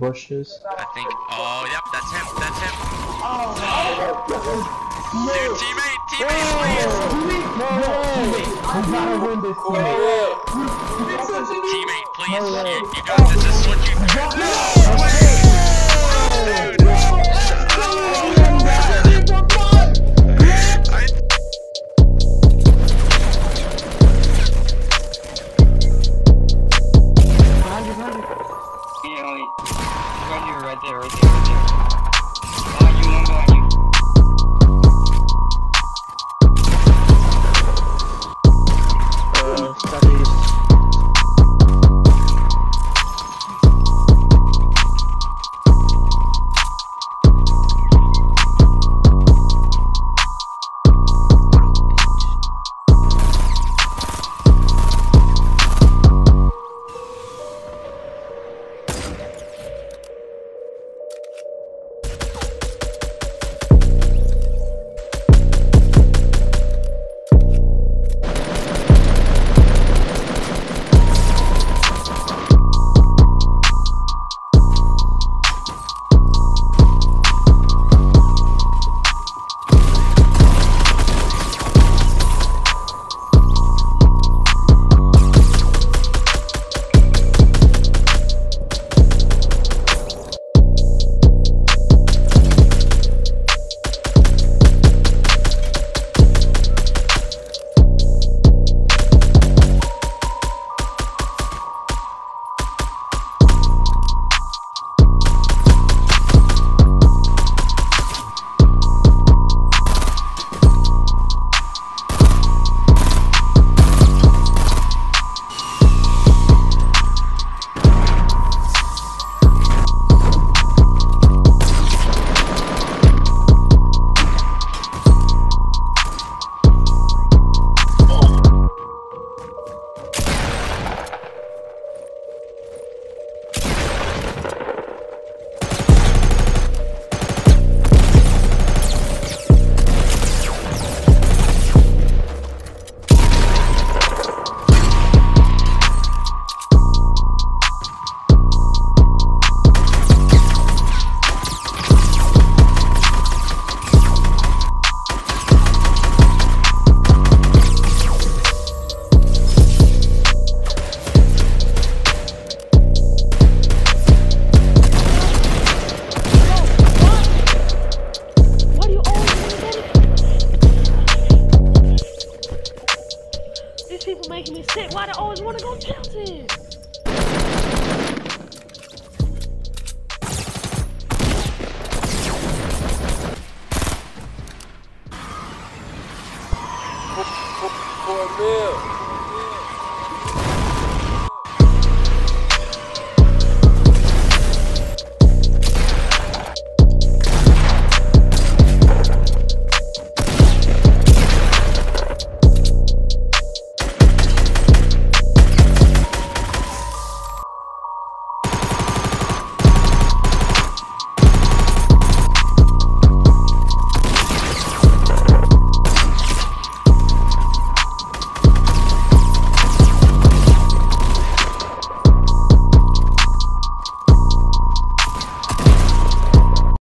bushes. I think. Oh, yep, that's him. That's him. Oh, Dude, teammate, please. We gotta win this Teammate, please. You got this. This is what you. No way! Dude. Right there. On you, one on you. Southeast. These people making me sick. Why do I always want to go Chelsea?